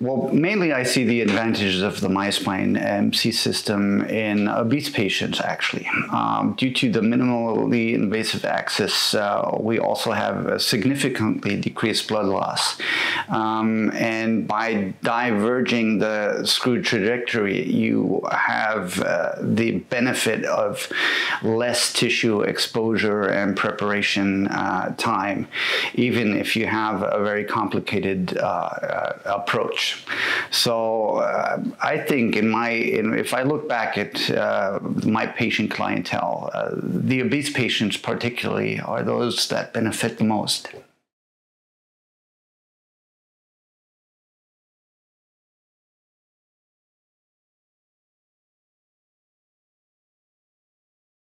Well, mainly I see the advantages of the MySpine MC system in obese patients, actually. Due to the minimally invasive access, we also have a significantly decreased blood loss. And by diverging the screw trajectory, you have the benefit of less tissue exposure and preparation time, even if you have a very complicated approach. So I think if I look back at my patient clientele, the obese patients particularly are those that benefit the most.